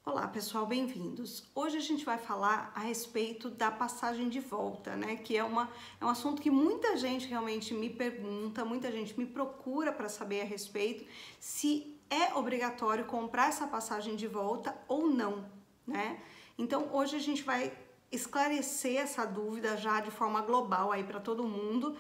Olá pessoal, bem-vindos. Hoje a gente vai falar a respeito da passagem de volta, né? Que é um assunto que muita gente realmente me pergunta, muita gente me procura para saber a respeito se é obrigatório comprar essa passagem de volta ou não, né? Então hoje a gente vai esclarecer essa dúvida já de forma global aí para todo mundo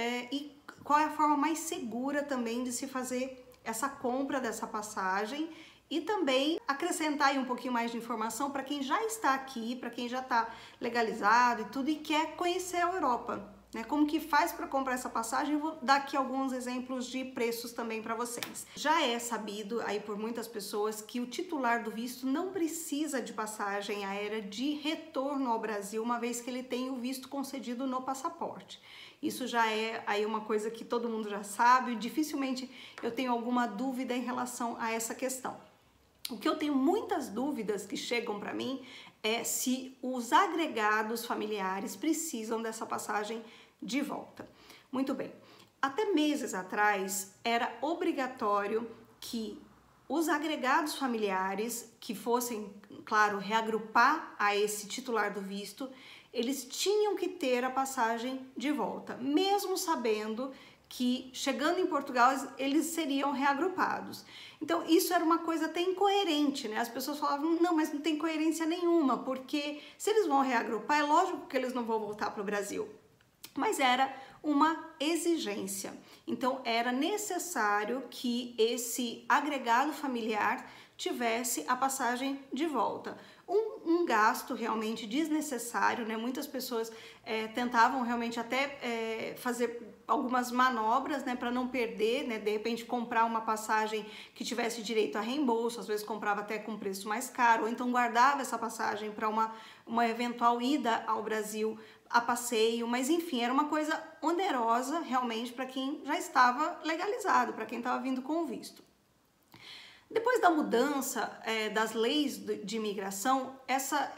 e qual é a forma mais segura também de se fazer essa compra dessa passagem. E também acrescentar aí um pouquinho mais de informação para quem já está aqui, para quem já está legalizado e tudo e quer conhecer a Europa, né? Como que faz para comprar essa passagem? Eu vou dar aqui alguns exemplos de preços também para vocês. Já é sabido aí por muitas pessoas que o titular do visto não precisa de passagem aérea de retorno ao Brasil, uma vez que ele tem o visto concedido no passaporte. Isso já é aí uma coisa que todo mundo já sabe, dificilmente eu tenho alguma dúvida em relação a essa questão. O que eu tenho muitas dúvidas que chegam para mim é se os agregados familiares precisam dessa passagem de volta. Muito bem, até meses atrás era obrigatório que os agregados familiares que fossem, claro, reagrupar a esse titular do visto, eles tinham que ter a passagem de volta, mesmo sabendo que chegando em Portugal eles seriam reagrupados. Então isso era uma coisa até incoerente, né? As pessoas falavam, não, mas não tem coerência nenhuma, porque se eles vão reagrupar, é lógico que eles não vão voltar para o Brasil. Mas era uma exigência. Então era necessário que esse agregado familiar tivesse a passagem de volta. Um gasto realmente desnecessário, né? Muitas pessoas tentavam realmente até fazer algumas manobras, né, para não perder, né, de repente comprar uma passagem que tivesse direito a reembolso, às vezes comprava até com preço mais caro, ou então guardava essa passagem para uma eventual ida ao Brasil a passeio, mas enfim, era uma coisa onerosa realmente para quem já estava legalizado, para quem estava vindo com o visto. Depois da mudança das leis de imigração, essa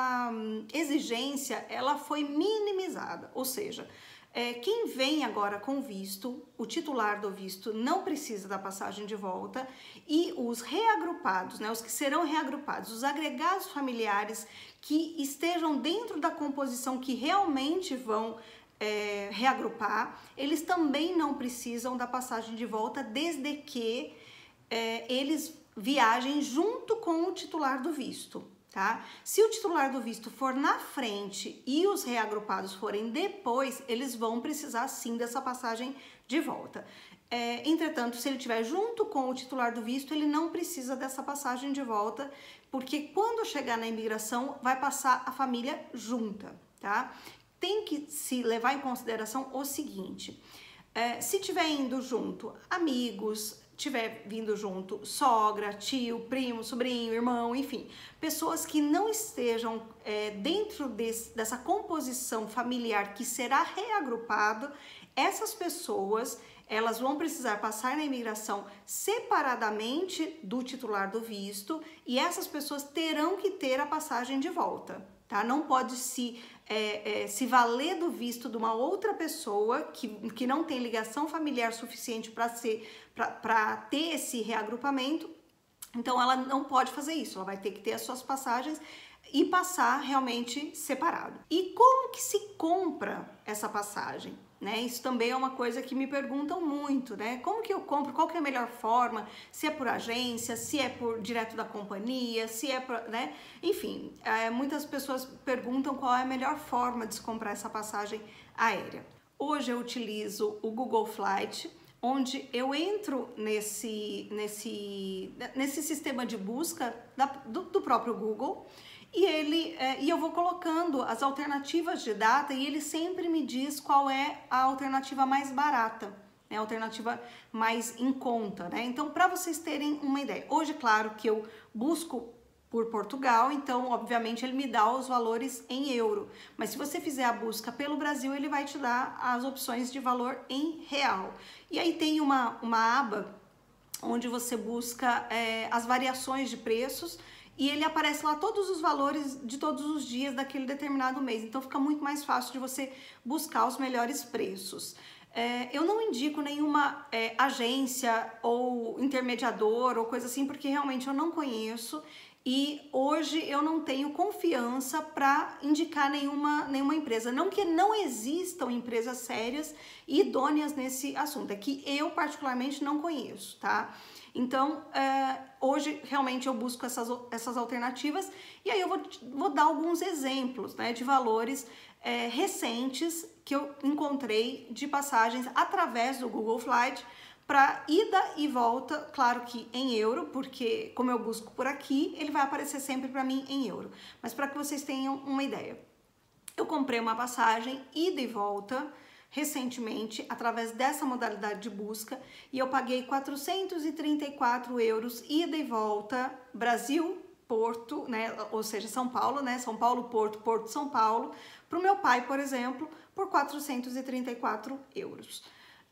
exigência ela foi minimizada, ou seja, quem vem agora com visto, o titular do visto não precisa da passagem de volta e os reagrupados, né, os que serão reagrupados, os agregados familiares que estejam dentro da composição que realmente vão reagrupar, eles também não precisam da passagem de volta desde que eles viajem junto com o titular do visto. Tá? Se o titular do visto for na frente e os reagrupados forem depois, eles vão precisar sim dessa passagem de volta. Entretanto, se ele estiver junto com o titular do visto, ele não precisa dessa passagem de volta, porque quando chegar na imigração, vai passar a família junta, tá? Tem que se levar em consideração o seguinte, se tiver indo junto amigos, tiver vindo junto sogra, tio, primo, sobrinho, irmão, enfim, pessoas que não estejam dentro dessa composição familiar que será reagrupado, essas pessoas elas vão precisar passar na imigração separadamente do titular do visto e essas pessoas terão que ter a passagem de volta. Tá? Não pode se valer do visto de uma outra pessoa que não tem ligação familiar suficiente para ter esse reagrupamento, então ela não pode fazer isso, ela vai ter que ter as suas passagens e passar realmente separado. E como que se compra essa passagem? Né? Isso também é uma coisa que me perguntam muito, né? Como que eu compro? Qual que é a melhor forma? Se é por agência, se é por direto da companhia, se é por, né? Enfim, muitas pessoas perguntam qual é a melhor forma de se comprar essa passagem aérea. Hoje eu utilizo o Google Flight, onde eu entro nesse sistema de busca do próprio Google e eu vou colocando as alternativas de data e ele sempre me diz qual é a alternativa mais barata, né? A alternativa mais em conta, né? Então, para vocês terem uma ideia, hoje, claro que eu busco por Portugal, então, obviamente, ele me dá os valores em euro. Mas se você fizer a busca pelo Brasil, ele vai te dar as opções de valor em real. E aí tem uma aba onde você busca as variações de preços e ele aparece lá todos os valores de todos os dias daquele determinado mês. Então, fica muito mais fácil de você buscar os melhores preços. Eu não indico nenhuma agência ou intermediador ou coisa assim, porque realmente eu não conheço e hoje eu não tenho confiança para indicar nenhuma empresa. Não que não existam empresas sérias e idôneas nesse assunto, é que eu particularmente não conheço, tá? Então, hoje realmente eu busco essas alternativas e aí eu vou dar alguns exemplos, né, de valores recentes que eu encontrei de passagens através do Google Flight para ida e volta, claro que em euro, porque como eu busco por aqui, ele vai aparecer sempre para mim em euro. Mas para que vocês tenham uma ideia, eu comprei uma passagem ida e volta recentemente através dessa modalidade de busca e eu paguei 434 euros ida e volta Brasil, Porto, né? Ou seja, São Paulo, né? São Paulo, Porto, Porto, São Paulo, para o meu pai, por exemplo, por 434 euros.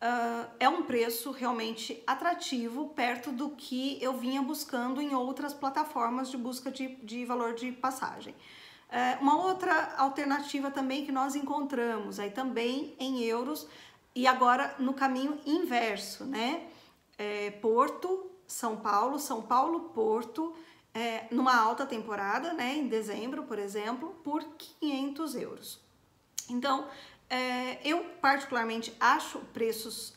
É um preço realmente atrativo, perto do que eu vinha buscando em outras plataformas de busca de valor de passagem. Uma outra alternativa também que nós encontramos, aí também em euros, e agora no caminho inverso, né? Porto, São Paulo, Porto, numa alta temporada, né? Em dezembro, por exemplo, por 500 euros. Então, eu particularmente acho preços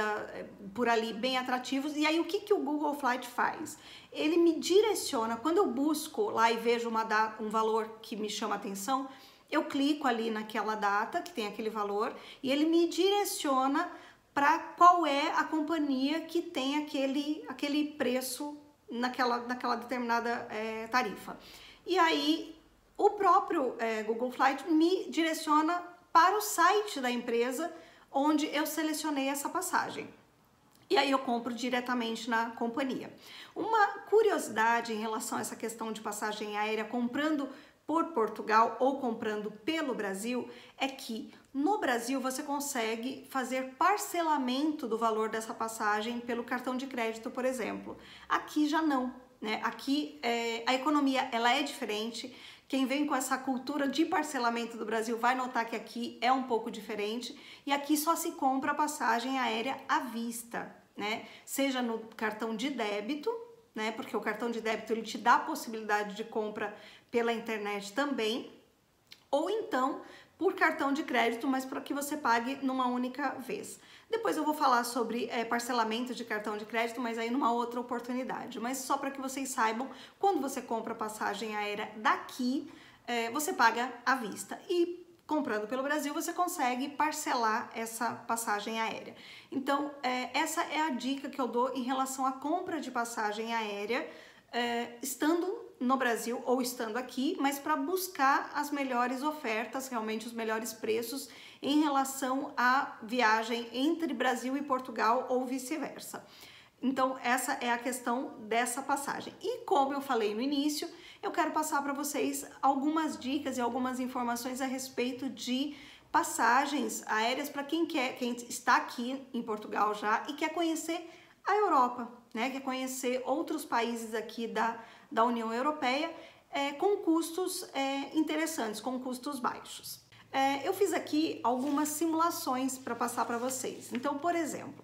por ali bem atrativos. E aí o que o Google Flight faz? Ele me direciona, quando eu busco lá e vejo um valor que me chama atenção, eu clico ali naquela data que tem aquele valor e ele me direciona para qual é a companhia que tem aquele preço naquela determinada tarifa. E aí o próprio Google Flight me direciona para o site da empresa onde eu selecionei essa passagem. E aí eu compro diretamente na companhia. Uma curiosidade em relação a essa questão de passagem aérea comprando por Portugal ou comprando pelo Brasil é que no Brasil você consegue fazer parcelamento do valor dessa passagem pelo cartão de crédito, por exemplo. Aqui já não, né? Aqui a economia ela é diferente. Quem vem com essa cultura de parcelamento do Brasil vai notar que aqui é um pouco diferente e aqui só se compra passagem aérea à vista, né? Seja no cartão de débito, né? Porque o cartão de débito ele te dá a possibilidade de compra pela internet também, ou então por cartão de crédito, mas para que você pague numa única vez. Depois eu vou falar sobre parcelamento de cartão de crédito, mas aí numa outra oportunidade. Mas só para que vocês saibam, quando você compra passagem aérea daqui, você paga à vista. E comprando pelo Brasil, você consegue parcelar essa passagem aérea. Então, essa é a dica que eu dou em relação à compra de passagem aérea, estando no Brasil ou estando aqui, mas para buscar as melhores ofertas, realmente os melhores preços em relação à viagem entre Brasil e Portugal ou vice-versa. Então, essa é a questão dessa passagem. E como eu falei no início, eu quero passar para vocês algumas dicas e algumas informações a respeito de passagens aéreas para quem está aqui em Portugal já e quer conhecer a Europa, né? Quer conhecer outros países aqui da União Europeia com custos interessantes, com custos baixos. Eu fiz aqui algumas simulações para passar para vocês. Então, por exemplo,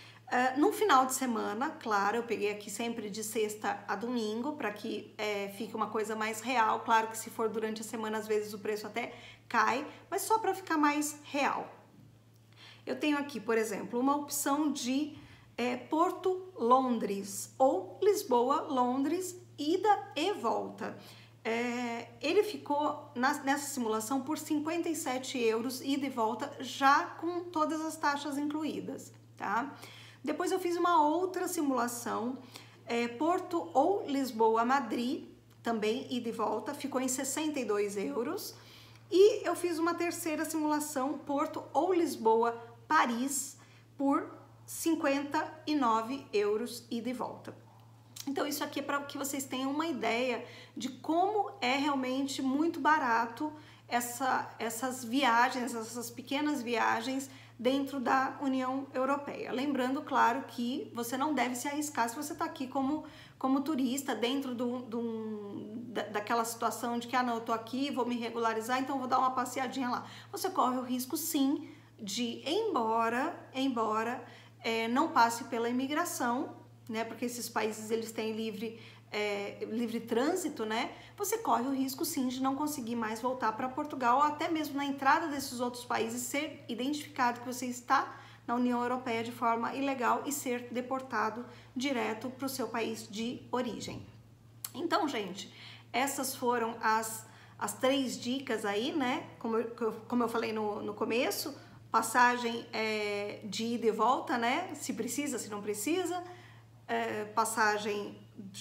no final de semana, claro, eu peguei aqui sempre de sexta a domingo para que fique uma coisa mais real. Claro que se for durante a semana, às vezes o preço até cai, mas só para ficar mais real. Eu tenho aqui, por exemplo, uma opção de Porto-Londres ou Lisboa-Londres, ida e volta. Ele ficou nessa simulação por 57 euros, ida e volta, já com todas as taxas incluídas, tá? Depois eu fiz uma outra simulação, Porto ou Lisboa-Madrid, também ida e volta, ficou em 62 euros. E eu fiz uma terceira simulação, Porto ou Lisboa-Paris, por 59 euros ida e volta. Então isso aqui é para que vocês tenham uma ideia de como é realmente muito barato essas viagens, essas pequenas viagens dentro da União Europeia. Lembrando, claro, que você não deve se arriscar se você está aqui como turista, dentro daquela situação de que, não, eu tô aqui, vou me regularizar, então vou dar uma passeadinha lá. Você corre o risco, sim, de, embora não passe pela imigração, né, porque esses países eles têm livre livre trânsito, né? Você corre o risco sim de não conseguir mais voltar para Portugal, ou até mesmo na entrada desses outros países ser identificado que você está na União Europeia de forma ilegal e ser deportado direto para o seu país de origem. Então, gente, essas foram as 3 dicas aí, né? Como eu falei no começo, passagem de ida e volta, né? Se precisa, se não precisa, passagem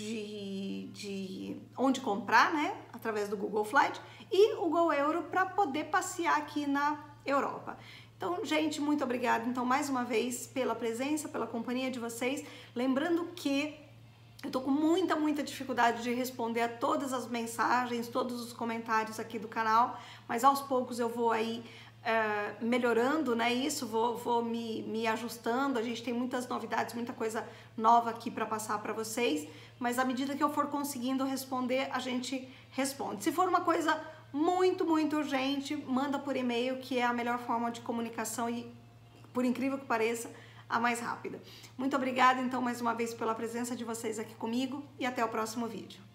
de onde comprar, né? Através do Google Flight, e o GoEuro para poder passear aqui na Europa. Então, gente, muito obrigada, então, mais uma vez, pela presença, pela companhia de vocês. Lembrando que eu tô com muita dificuldade de responder a todas as mensagens, todos os comentários aqui do canal, mas aos poucos eu vou aí melhorando, né? Isso, vou me ajustando. A gente tem muitas novidades, muita coisa nova aqui para passar para vocês, mas à medida que eu for conseguindo responder, a gente responde. Se for uma coisa muito urgente, manda por e-mail, que é a melhor forma de comunicação e, por incrível que pareça, a mais rápida. Muito obrigada, então, mais uma vez pela presença de vocês aqui comigo e até o próximo vídeo.